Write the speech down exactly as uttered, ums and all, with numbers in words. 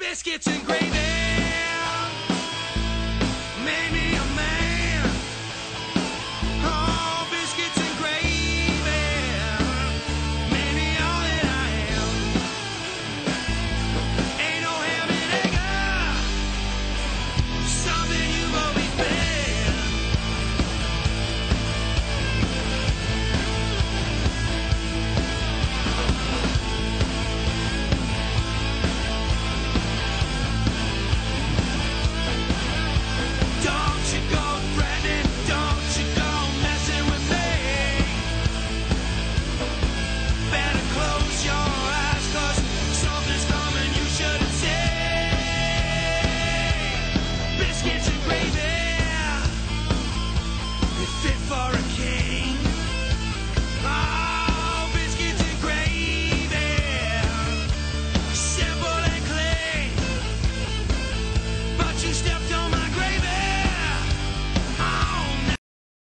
biscuits and gravy made me a man. Oh, biscuits and gravy made me all that I am. Ain't no ham and egg, something you've always been. Don't you go threatening, don't you go messing with me. Better close your eyes, 'cause something's coming you shouldn't see. Biscuits and gravy, you're fit for a king. Oh, biscuits and gravy, simple and clean, but you still